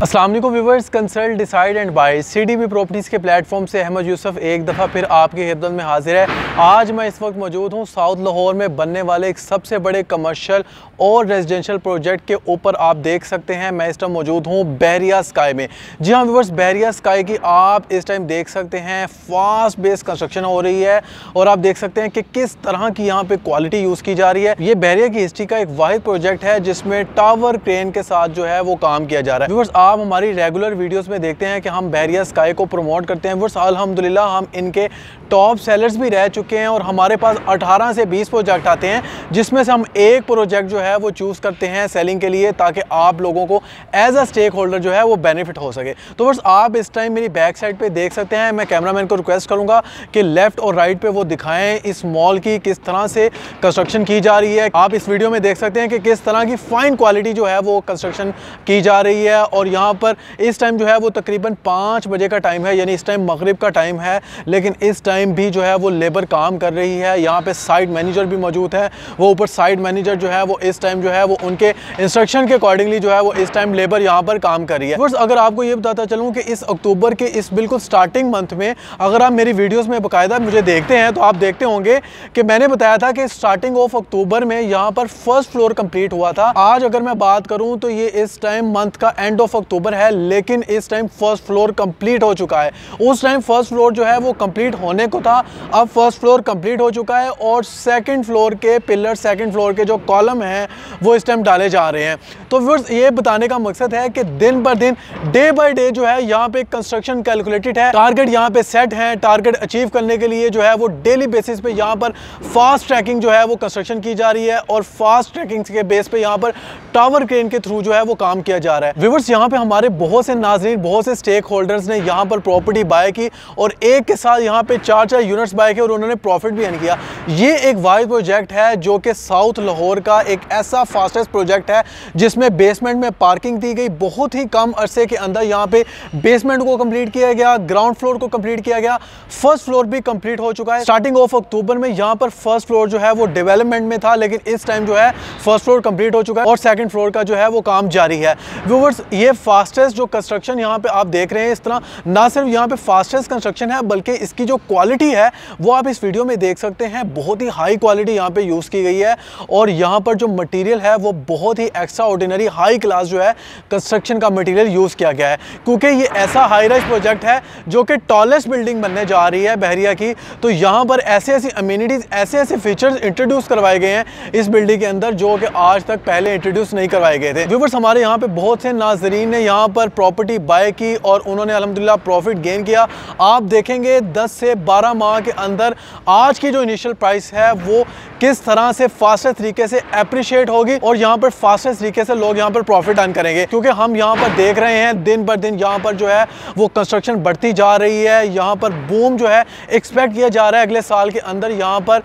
अस्सलाम वालेकुम viewers, consult decide and buy CDB properties के प्लेटफॉर्म से अहमद यूसुफ एक दफ़ा फिर आपकी खिदमत में हाजिर है। आज मैं इस वक्त मौजूद हूँ साउथ लाहौर में बनने वाले एक सबसे बड़े कमर्शियल और रेजिडेंशियल प्रोजेक्ट के ऊपर। आप देख सकते हैं मैं इस टाइम मौजूद हूँ बहरिया स्काई में। जी हाँ व्यूवर्स, बहरिया स्काई की आप इस टाइम देख सकते हैं फास्ट बेस कंस्ट्रक्शन हो रही है और आप देख सकते हैं कि किस तरह की यहाँ पे क्वालिटी यूज़ की जा रही है। ये बहरिया की हिस्ट्री का एक वाहिद प्रोजेक्ट है जिसमें टावर क्रेन के साथ जो है वो काम किया जा रहा है। व्यूवर्स, आप हमारी रेगुलर वीडियोस में देखते हैं कि हम बहरिया स्काई को प्रमोट करते हैं। व्यूवर्स, अल्हम्दुलिल्लाह हम इनके टॉप सेलर्स भी रह चुके हैं और हमारे पास 18 से 20 प्रोजेक्ट आते हैं जिसमें से हम एक प्रोजेक्ट जो है वो चूज़ करते हैं सेलिंग के लिए ताकि आप लोगों को एज अ स्टेक होल्डर जो है वो बेनिफिट हो सके। तो व्यूवर्स, आप इस टाइम मेरी बैक साइड पे देख सकते हैं। मैं कैमरामैन को रिक्वेस्ट करूंगा कि लेफ्ट और राइट पे वो दिखाएं इस मॉल की किस तरह से कंस्ट्रक्शन की जा रही है। आप इस वीडियो में देख सकते हैं कि किस तरह की फाइन क्वालिटी जो है वो कंस्ट्रक्शन की जा रही है। और यहाँ पर इस टाइम जो है वो तकरीबन 5 बजे का टाइम है, यानी इस टाइम मगरिब का टाइम है, लेकिन इस टाइम भी जो है वो लेबर काम कर रही है। यहाँ पे साइट मैनेजर भी मौजूद है। वो ऊपर साइट मैनेजर जो है वो इस टाइम जो है वो उनके इंस्ट्रक्शन के अकॉर्डिंगली जो है वो इस टाइम लेबर यहाँ पर काम कर रही है। बस अगर आपको ये बताता चलूँ कि इस अक्टूबर के इस बिल्कुल स्टार्टिंग मंथ में अगर आप मेरी वीडियोज़ में बाकायदा मुझे देखते हैं तो आप देखते होंगे कि मैंने बताया था कि स्टार्टिंग ऑफ अक्टूबर में यहाँ पर फर्स्ट फ्लोर कंप्लीट हुआ था। आज अगर मैं बात करूँ तो ये इस टाइम मंथ का एंड ऑफ अक्टूबर है, लेकिन इस टाइम फर्स्ट फ्लोर कंप्लीट हो चुका है। उस टाइम फर्स्ट फ्लोर जो है वो कंप्लीट होने को था, अब फर्स्ट फ्लोर कंप्लीट हो चुका है और सेकंड फ्लोर के पिलर, सेकंड फ्लोर के जो कॉलम हैं वो इस टाइम डाले जा रहे हैं। तो व्यूअर्स, ये बताने का मकसद है कि दिन ब दिन, डे बाय डे जो है यहाँ पे कंस्ट्रक्शन कैलकुलेटेड है, टारगेट यहाँ पे सेट है। टारगेट अचीव करने के लिए जो है वो डेली बेसिस पे यहाँ पर फास्ट ट्रैकिंग जो है वो कंस्ट्रक्शन की जा रही है और फास्ट ट्रैकिंग के बेस पे यहाँ पर टावर क्रेन के थ्रू जो है वो काम किया जा रहा है। व्यूअर्स, यहाँ पे हमारे बहुत से नाज़रीन, बहुत से स्टेक होल्डर्स ने यहाँ पर प्रॉपर्टी बाय की और एक के साथ यहाँ पे 4-4 यूनिट्स बाय किए और उन्होंने प्रॉफिट भी अर्न किया। ये एक वाइड प्रोजेक्ट है जो कि साउथ लाहौर का एक ऐसा फास्टेस्ट प्रोजेक्ट है जिसमें बेसमेंट में पार्किंग दी गई। बहुत ही कम अरसे के अंदर यहाँ पे बेसमेंट को कंप्लीट किया गया, ग्राउंड फ्लोर को कंप्लीट किया गया, फर्स्ट फ्लोर भी कंप्लीट हो चुका है। स्टार्टिंग ऑफ अक्टूबर में यहाँ पर फर्स्ट फ्लोर जो है वो डेवलपमेंट में था, लेकिन इस टाइम जो है फर्स्ट फ्लोर कंप्लीट हो चुका है और सेकंड फ्लोर का जो है वो काम जारी है। व्यूअर्स, ये फास्टेस्ट जो कंस्ट्रक्शन यहाँ पे आप देख रहे हैं, इस तरह ना सिर्फ यहाँ पे फास्टेस्ट कंस्ट्रक्शन है बल्कि इसकी जो क्वालिटी है वो आप इस वीडियो में देख सकते हैं। बहुत ही हाई क्वालिटी यहाँ पे यूज़ की गई है और यहाँ पर जो मटेरियल है वो बहुत ही एक्स्ट्रा ऑर्डिनरी हाई क्लास जो है कंस्ट्रक्शन का मटेरियल यूज़ किया गया है, क्योंकि ये ऐसा हाई राइज प्रोजेक्ट है जो कि टॉलेस्ट बिल्डिंग बनने जा रही है बहरिया की। तो यहाँ पर ऐसे ऐसी अम्यूनिटीज़, ऐसे ऐसे फीचर्स इंट्रोड्यूस करवाए गए हैं इस बिल्डिंग के अंदर जो कि आज तक पहले इंट्रोड्यूस नहीं करवाए गए थे। व्यूअर्स, हमारे यहाँ पे बहुत से नाजरीन ने यहाँ पर प्रॉपर्टी बाय की और उन्होंने अल्हम्दुलिल्लाह प्रॉफिट गेन किया। आप देखेंगे 10 से 12 माह के अंदर आज की जो इनिशियल प्राइस है वो किस तरह से फास्टेस्ट तरीके से अप्रिशिएट होगी और यहाँ पर फास्टेस्ट तरीके से लोग यहाँ पर प्रॉफिट अर्न करेंगे, क्योंकि हम यहाँ पर देख रहे हैं दिन ब दिन यहाँ पर जो है वो कंस्ट्रक्शन बढ़ती जा रही है। यहाँ पर बूम जो है एक्सपेक्ट किया जा रहा है अगले साल के अंदर। यहाँ पर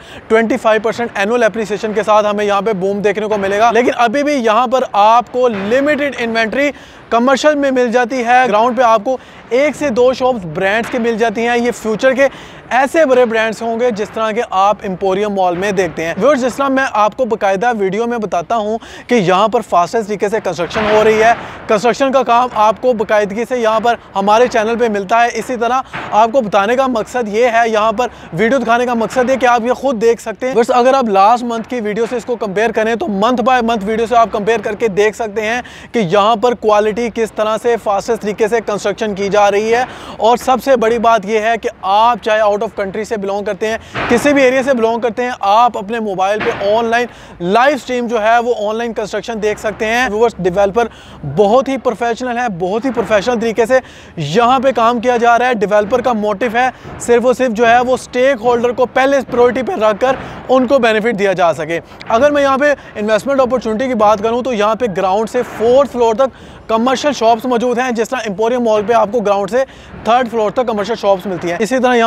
25% एनुअल एप्रिसिएशन के साथ हमें यहाँ पे बूम देखने को मिलेगा, लेकिन अभी भी यहाँ पर आपको लिमिटेड इन्वेंट्री कमर्शियल में मिल जाती है। ग्राउंड पे आपको 1 से 2 शॉप्स ब्रांड्स के मिल जाती हैं। ये फ्यूचर के ऐसे बड़े ब्रांड्स होंगे जिस तरह के आप एम्पोरियम मॉल में देखते हैं। व्यूअर्स, जिस तरह मैं आपको बाकायदा वीडियो में बताता हूं कि यहाँ पर फास्टेस्ट तरीके से कंस्ट्रक्शन हो रही है, कंस्ट्रक्शन का काम आपको बाकायदगी से यहाँ पर हमारे चैनल पे मिलता है। इसी तरह आपको बताने का मकसद ये है, यहाँ पर वीडियो दिखाने का मकसद है कि आप ये खुद देख सकते हैं। बस अगर आप लास्ट मंथ की वीडियो से इसको कंपेयर करें तो मंथ बाय मंथ वीडियो से आप कंपेयर करके देख सकते हैं कि यहाँ पर क्वालिटी किस तरह से फास्टेस्ट तरीके से कंस्ट्रक्शन की जा रही है। और सबसे बड़ी बात यह है कि आप चाहे आउट ऑफ कंट्री से बिलोंग करते हैं, किसी भी एरिया से बिलोंग करते हैं, आप अपने मोबाइल पे ऑनलाइन लाइव स्ट्रीम जो है वो ऑनलाइन कंस्ट्रक्शन देख सकते हैं। व्यूअर्स, डेवलपर बहुत ही प्रोफेशनल है, बहुत ही प्रोफेशनल तरीके से यहाँ पे काम किया जा रहा है। डेवलपर का मोटिव है सिर्फ और सिर्फ जो है वो स्टेक होल्डर को पहले प्रायोरिटी पे रखकर उनको बेनिफिट दिया जा सके। अगर मैं यहाँ पे इन्वेस्टमेंट अपॉर्चुनिटी की बात करूँ तो यहाँ पे ग्राउंड से 4th फ्लोर तक कमर्शियल शॉप्स मौजूद हैं। जिस तरह एम्पोरियम मॉल पे आपको ग्राउंड से 3rd फ्लोर तक कमर्शियल शॉप्स मिलती हैं, इसी तरह यहाँ पे ग्राउंड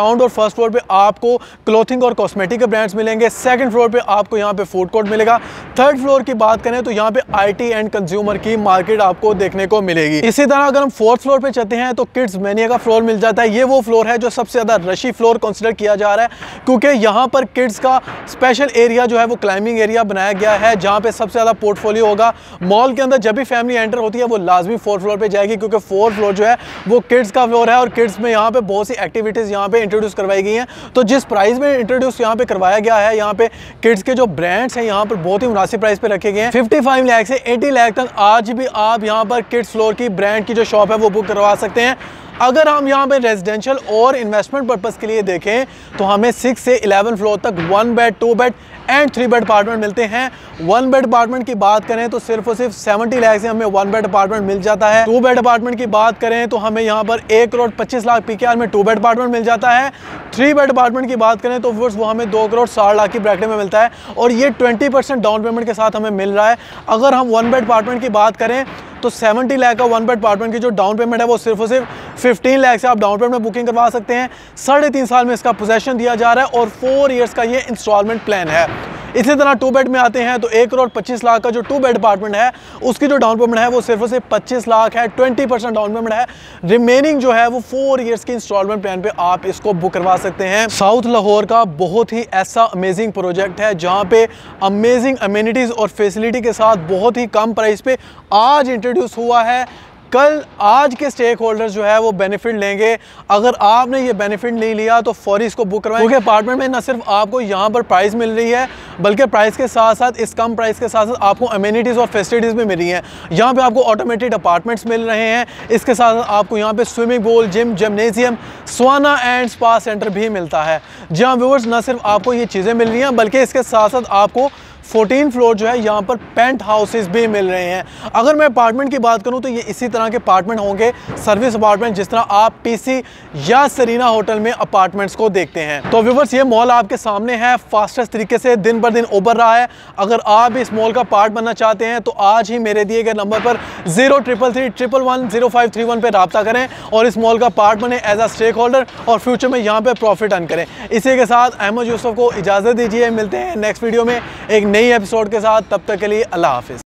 ग्राउंड और फर्स्ट फ्लोर पे आपको क्लोथिंग और कॉस्मेटिक के ब्रांड्स मिलेंगे। सेकंड फ्लोर पे आपको यहाँ पे फूड कोर्ट मिलेगा। थर्ड फ्लोर की बात करें तो यहाँ पे IT एंड कंज्यूमर की मार्केट आपको देखने को मिलेगी। इसी तरह अगर हम फोर्थ फ्लोर पे चलते हैं तो किड्स मैनिया का फ्लोर मिल जाता है। ये वो फ्लोर है जो सबसे ज्यादा रशी फ्लोर कंसिडर किया जा रहा है, क्योंकि यहाँ पर किड्स का स्पेशल एरिया जो है वो क्लाइंबिंग एरिया बनाया गया है, जहाँ पे सबसे ज्यादा पोर्टफोलियो होगा। मॉल के अंदर जब भी फैमिली एंटर होती है वो लाजमी फोर्थ फ्लोर पे जाएगी, क्योंकि फोर्थ फ्लोर जो है वो किड्स का फ्लोर है और किड्स में यहाँ पे बहुत सी एक्टिविटीज यहाँ पे इंट्रोड्यूस करवाई गई हैं। तो जिस प्राइस में इंट्रोड्यूस यहाँ पे करवाया गया है, यहाँ पे किड्स के जो ब्रांड्स हैं यहाँ पर बहुत ही मुनासिब प्राइस पे रखे गए हैं। 55 लाख से 80 लाख तक आज भी आप यहाँ पर किड्स फ्लोर की ब्रांड की जो शॉप है वो बुक करवा सकते हैं। अगर हम यहाँ पे रेजिडेंशियल और इन्वेस्टमेंट पर्पस के लिए देखें तो हमें 6 से 11 फ्लोर तक 1 bed 2 bed and 3 bed apartment मिलते हैं। 1 बेड अपार्टमेंट की बात करें तो सिर्फ और सिर्फ 70 लाख से हमें 1 बेड अपार्टमेंट मिल जाता है। 2 बेड अपार्टमेंट की बात करें तो हमें यहाँ पर 1 करोड़ 25 लाख PKR में 2 बेड अपार्टमेंट मिल जाता है। 3 बेड अपार्टमेंट की बात करें तो वो हमें 2 करोड़ 60 लाख की ब्रैकेट में मिलता है और ये 20% डाउन पेमेंट के साथ हमें मिल रहा है। अगर हम 1 बेड अपार्टमेंट की बात करें तो 70 लाख का 1 बेड अपार्टमेंट की जो डाउन पेमेंट है वो सिर्फ और सिर्फ 15 लाख से आप डाउन पेमेंट में बुकिंग करवा सकते हैं। 3.5 साल में इसका पोजेशन दिया जा रहा है और 4 ईयर्स का ये इंस्टॉलमेंट प्लान है। इसी तरह 2 बेड में आते हैं तो 1 करोड़ 25 लाख का जो 2 बेड अपार्टमेंट है उसकी जो डाउन पेमेंट है वो सिर्फ और सिर्फ 25 लाख है। 20% डाउन पेमेंट है, रिमेनिंग जो है वो 4 ईयर्स की इंस्टॉलमेंट प्लान पे आप इसको बुक करवा सकते हैं। साउथ लाहौर का बहुत ही ऐसा अमेजिंग प्रोजेक्ट है जहाँ पे अमेजिंग अमेनिटीज और फैसिलिटी के साथ बहुत ही कम प्राइस पे आज इंट्रोड्यूस हुआ है। कल आज के स्टेक होल्डर्स जो है वो बेनिफिट लेंगे। अगर आपने ये बेनिफिट नहीं लिया तो फौरी इसको बुक करवाएं, क्योंकि अपार्टमेंट में न सिर्फ आपको यहाँ पर प्राइस मिल रही है बल्कि प्राइस के साथ साथ इस कम प्राइस के साथ साथ आपको अमेनिटीज़ और फैसिलिटीज़ भी मिल रही हैं। यहाँ पे आपको ऑटोमेटेड अपार्टमेंट्स मिल रहे हैं। इसके साथ साथ आपको यहाँ पे swimming pool, gym, gymnasium, sauna and spa centre भी मिलता है। जहाँ व्यूअर्स न सिर्फ आपको ये चीज़ें मिल रही हैं बल्कि इसके साथ साथ आपको 14 फ्लोर जो है यहाँ पर पेंट हाउसेस भी मिल रहे हैं। अगर मैं अपार्टमेंट की बात करूँ तो ये इसी तरह के अपार्टमेंट होंगे, सर्विस अपार्टमेंट, जिस तरह आप PC या सरीना होटल में अपार्टमेंट्स को देखते हैं। तो व्यूअर्स ये मॉल आपके सामने है, फास्टेस्ट तरीके से दिन बर दिन उभर रहा है। अगर आप इस मॉल का पार्ट बनना चाहते हैं तो आज ही मेरे दिए गए नंबर पर 0333110531 पे रब्ता करें और इस मॉल का पार्ट बने एज अ स्टेक होल्डर और फ्यूचर में यहाँ पे प्रॉफिट अर्न करें। इसी के साथ अहमद यूसुफ को इजाज़त दीजिए। मिलते हैं नेक्स्ट वीडियो में एक नई एपिसोड के साथ। तब तक के लिए अल्लाह हाफिज़।